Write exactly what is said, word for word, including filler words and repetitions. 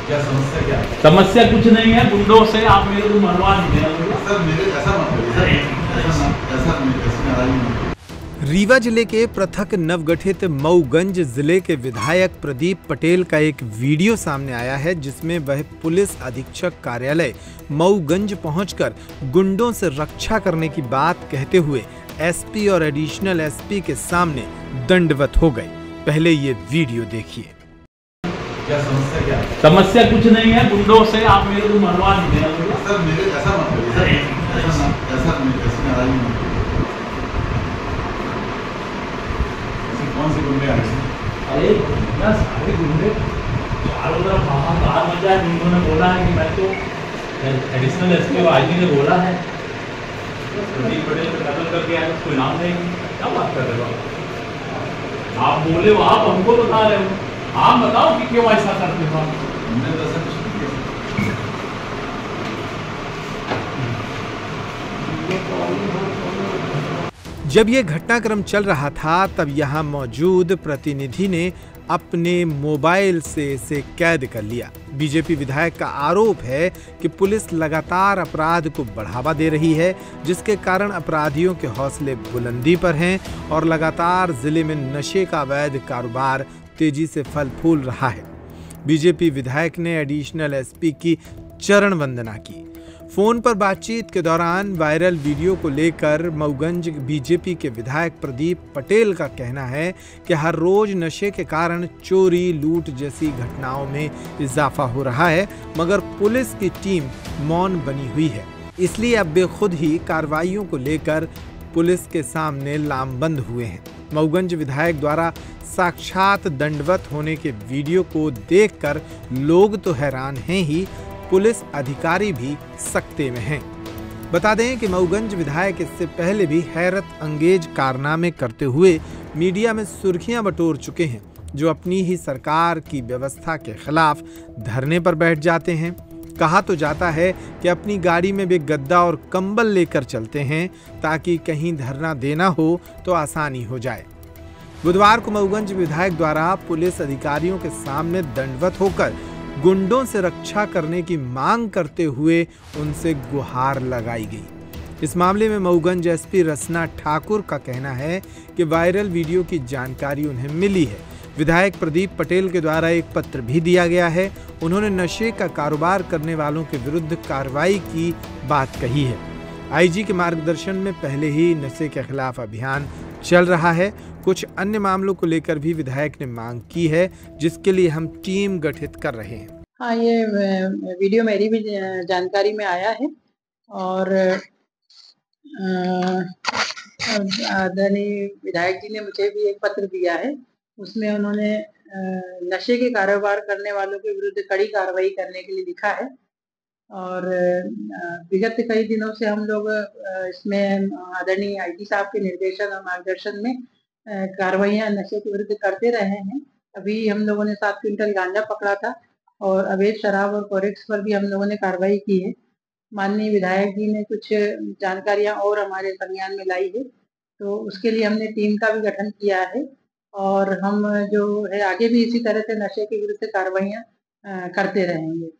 क्या समस्या क्या है? समस्या कुछ नहीं है, गुंडों से आप मेरे को मरवा नहीं देना। सर मेरे ऐसा मत करिए, ऐसा ऐसा ऐसी नाराजगी मत करिए। रीवा जिले के पृथक नवगठित मऊगंज जिले के विधायक प्रदीप पटेल का एक वीडियो सामने आया है, जिसमें वह पुलिस अधीक्षक कार्यालय मऊगंज पहुंचकर गुंडों से रक्षा करने की बात कहते हुए एसपी और एडिशनल एसपी के सामने दंडवत हो गए। पहले ये वीडियो देखिए। क्या समस्या क्या है? समस्या कुछ नहीं है, गुंडों से आप मेरे को मरवा नहीं देना। सर मेरे ऐसा मत करिए, ऐसा ऐसा ऐसी नाराजगी मत करिए। ऐसे कौन से गुंडे आ रहे हैं? अरे ना सारे गुंडे चारों तरफ हाहाकार मचा है। उन्होंने बोला है कि मैं तो एडिशनल एसपी और आईजी ने बोला है प्रदीप पटेल को कत्ल करके आए, उसको इनाम देंगे। क्या बात कर रहे हो आप? बोले हो, आप हमको बता रहे हो, आप बताओ कि क्यों ऐसा करते हो? हमने तो ऐसा कुछ नहीं किया। जब ये घटनाक्रम चल रहा था, तब यहाँ मौजूद प्रतिनिधि ने अपने मोबाइल से इसे कैद कर लिया। बीजेपी विधायक का आरोप है कि पुलिस लगातार अपराध को बढ़ावा दे रही है, जिसके कारण अपराधियों के हौसले बुलंदी पर हैं और लगातार जिले में नशे का अवैध कारोबार तेजी से फल फूल रहा है। बीजेपी विधायक ने एडिशनल एसपी की चरण वंदना की। फोन पर बातचीत के दौरान वायरल वीडियो को लेकर मऊगंज बीजेपी के विधायक प्रदीप पटेल का कहना है कि हर रोज नशे के कारण चोरी, लूट जैसी घटनाओं में इजाफा हो रहा है, मगर पुलिस की टीम मौन बनी हुई है। इसलिए अब वे खुद ही कार्रवाइयों को लेकर पुलिस के सामने लामबंद हुए हैं। मऊगंज विधायक द्वारा साक्षात दंडवत होने के वीडियो को देखकर लोग तो हैरान हैं ही, पुलिस अधिकारी भी सकते में हैं। बता दें कि मऊगंज विधायक इससे पहले भी हैरत अंगेज कारनामे करते हुए मीडिया में सुर्खियां बटोर चुके हैं, जो अपनी ही सरकार की व्यवस्था के खिलाफ धरने पर बैठ जाते हैं। कहा तो जाता है कि अपनी गाड़ी में वे गद्दा और कंबल लेकर चलते हैं ताकि कहीं धरना देना हो तो आसानी हो जाए। बुधवार को मऊगंज विधायक द्वारा पुलिस अधिकारियों के सामने दंडवत होकर गुंडों से रक्षा करने की मांग करते हुए उनसे गुहार लगाई गई। इस मामले में मऊगंज एसपी रसना ठाकुर का कहना है कि वायरल वीडियो की जानकारी उन्हें मिली है। विधायक प्रदीप पटेल के द्वारा एक पत्र भी दिया गया है। उन्होंने नशे का कारोबार करने वालों के विरुद्ध कार्रवाई की बात कही है। आईजी के मार्गदर्शन में पहले ही नशे के खिलाफ अभियान चल रहा है। कुछ अन्य मामलों को लेकर भी विधायक ने मांग की है, जिसके लिए हम टीम गठित कर रहे हैं। हाँ, ये वीडियो मेरी भी जानकारी में आया है और आदरणीय विधायक जी ने मुझे भी एक पत्र दिया है। उसमें उन्होंने नशे के कारोबार करने वालों के विरुद्ध कड़ी कार्रवाई करने के लिए लिखा है और विगत कई दिनों से हम लोग इसमें आदरणीय आईजी साहब के निर्देशन और मार्गदर्शन में कार्रवाइयां नशे के विरुद्ध करते रहे हैं। अभी हम लोगों ने सात क्विंटल गांजा पकड़ा था और अवैध शराब और फॉरेक्स पर भी हम लोगों ने कार्रवाई की है। माननीय विधायक जी ने कुछ जानकारियां और हमारे संज्ञान में लाई है, तो उसके लिए हमने टीम का भी गठन किया है और हम जो है आगे भी इसी तरह से नशे के विरुद्ध कार्रवाइयां करते रहेंगे।